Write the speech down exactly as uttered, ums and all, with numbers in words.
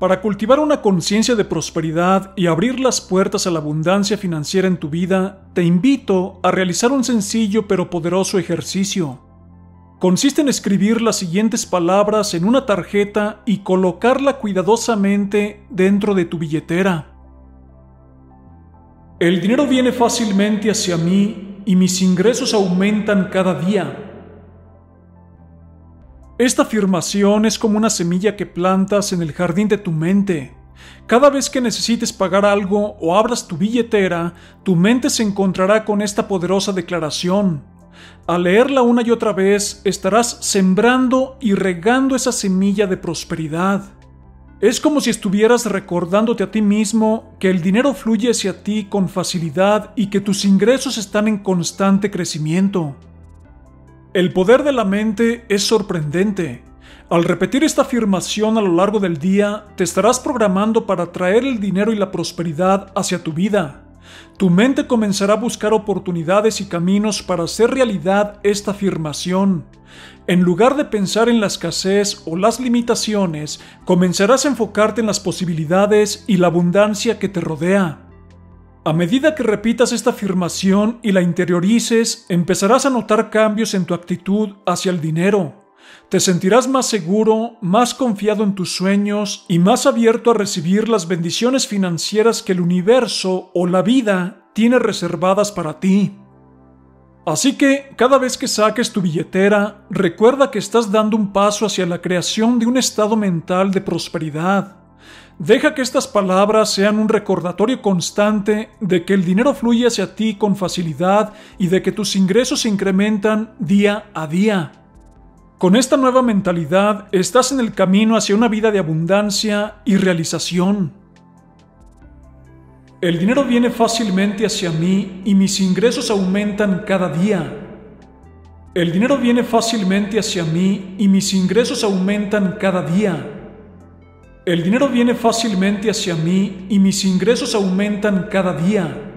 Para cultivar una conciencia de prosperidad y abrir las puertas a la abundancia financiera en tu vida, te invito a realizar un sencillo pero poderoso ejercicio. Consiste en escribir las siguientes palabras en una tarjeta y colocarla cuidadosamente dentro de tu billetera. El dinero viene fácilmente hacia mí y mis ingresos aumentan cada día. Esta afirmación es como una semilla que plantas en el jardín de tu mente. Cada vez que necesites pagar algo o abras tu billetera, tu mente se encontrará con esta poderosa declaración. Al leerla una y otra vez, estarás sembrando y regando esa semilla de prosperidad. Es como si estuvieras recordándote a ti mismo que el dinero fluye hacia ti con facilidad y que tus ingresos están en constante crecimiento. El poder de la mente es sorprendente. Al repetir esta afirmación a lo largo del día, te estarás programando para atraer el dinero y la prosperidad hacia tu vida. Tu mente comenzará a buscar oportunidades y caminos para hacer realidad esta afirmación. En lugar de pensar en la escasez o las limitaciones, comenzarás a enfocarte en las posibilidades y la abundancia que te rodea. A medida que repitas esta afirmación y la interiorices, empezarás a notar cambios en tu actitud hacia el dinero. Te sentirás más seguro, más confiado en tus sueños y más abierto a recibir las bendiciones financieras que el universo o la vida tiene reservadas para ti. Así que, cada vez que saques tu billetera, recuerda que estás dando un paso hacia la creación de un estado mental de prosperidad. Deja que estas palabras sean un recordatorio constante de que el dinero fluye hacia ti con facilidad y de que tus ingresos se incrementan día a día. Con esta nueva mentalidad estás en el camino hacia una vida de abundancia y realización. El dinero viene fácilmente hacia mí y mis ingresos aumentan cada día. El dinero viene fácilmente hacia mí y mis ingresos aumentan cada día. El dinero viene fácilmente hacia mí y mis ingresos aumentan cada día.